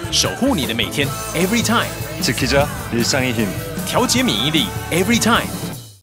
守护你的每天 ，Every time。 지키자 일상의 힘. 调节免疫力 ，Every time。